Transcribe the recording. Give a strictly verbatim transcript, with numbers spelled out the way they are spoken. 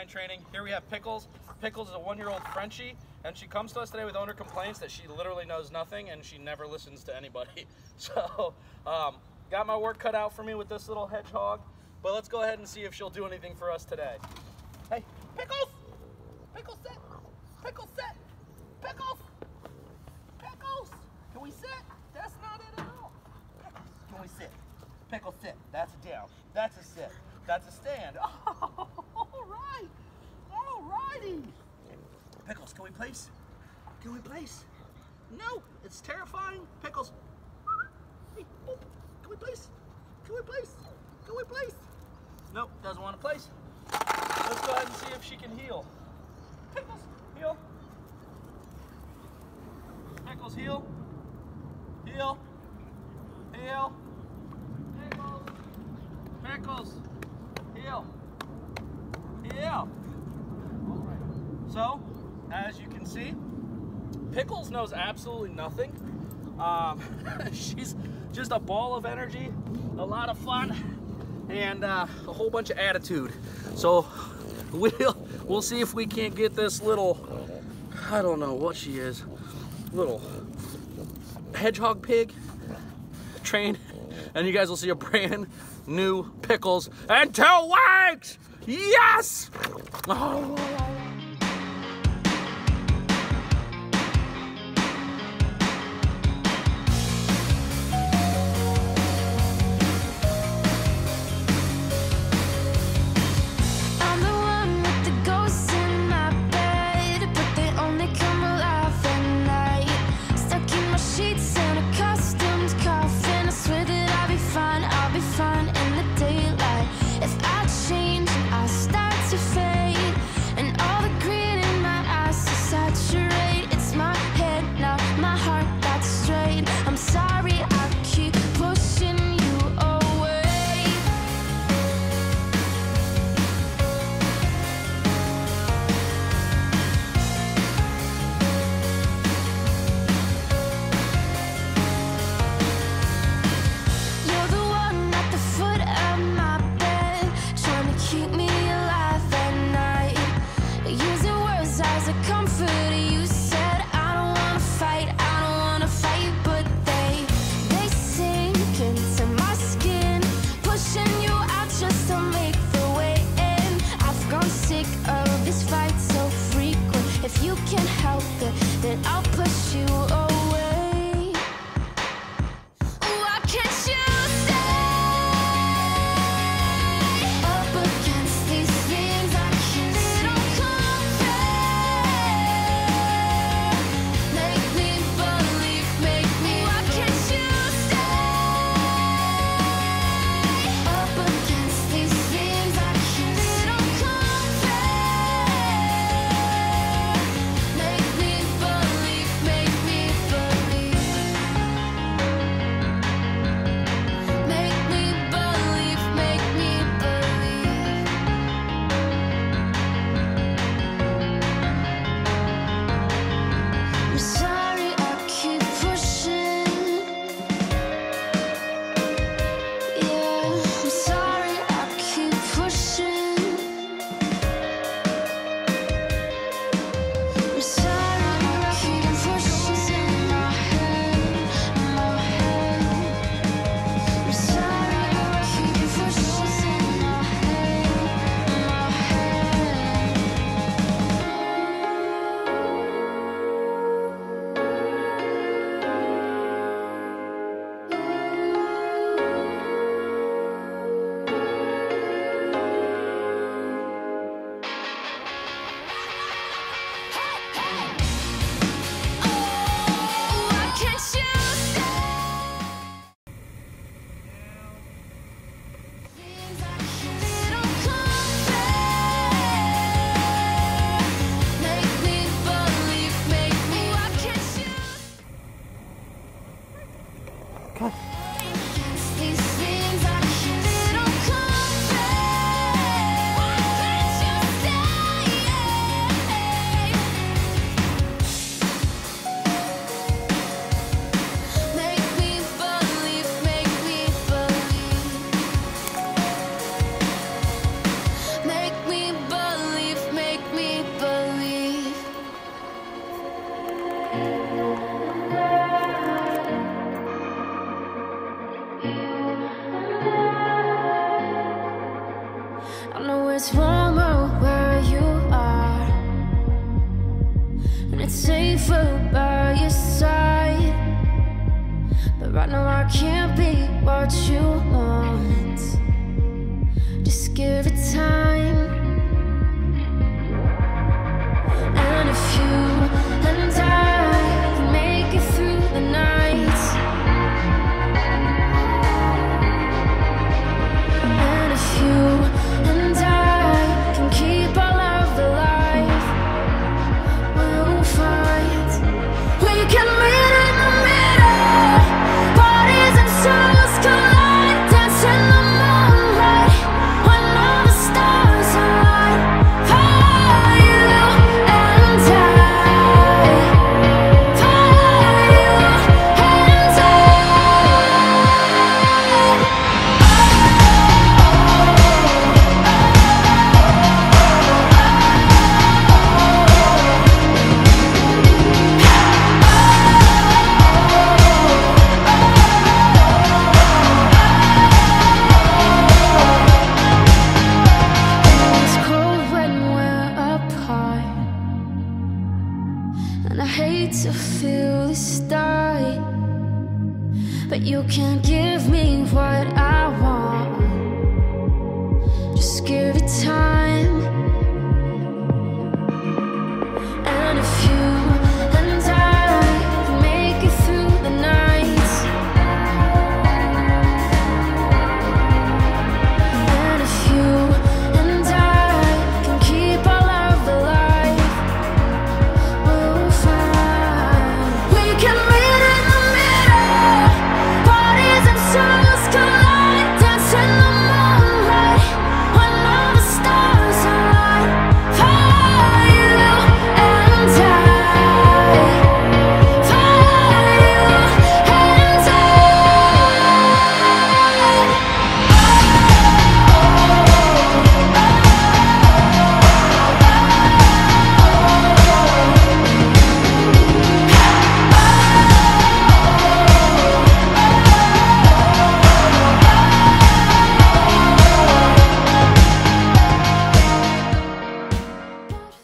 canine training. Here we have Pickles. Pickles is a one-year-old Frenchie, and she comes to us today with owner complaints that she literally knows nothing and she never listens to anybody. So, um, got my work cut out for me with this little hedgehog, but let's go ahead and see if she'll do anything for us today. Hey, Pickles! Pickles, sit! Pickles, sit! Pickles! Pickles! Can we sit? That's not it at all. Pickles, can we sit? Pickles, sit. That's a down. That's a sit. That's a stand. Oh, all right. All righty. Pickles, can we place? Can we place? No, it's terrifying. Pickles. Hey, oh, can we place? Can we place? Can we place? Nope, doesn't want to place. Let's go ahead and see if she can heal. Pickles, heal. Pickles, heal. Heal. Heal. Pickles. Pickles. Heal. Heal. So, as you can see, Pickles knows absolutely nothing. Um, she's just a ball of energy, a lot of fun, and uh, a whole bunch of attitude. So we'll we'll see if we can't get this little, I don't know what she is, little hedgehog pig trained, and you guys will see a brand new Pickles in two weeks. Yes! Oh. And I know it's warmer where you are, and it's safer by your side. But right now I can't be what you want. Just give it time. And if you and I can make it through the night, and if you and I can keep our love alive, we'll find we can meet in the middle. Bodies and souls collide, dance in the moonlight when all the stars align. For you and I, for you and it's cold when we're apart, and I hate to feel this die, but you can't give me what I want. Just give it time.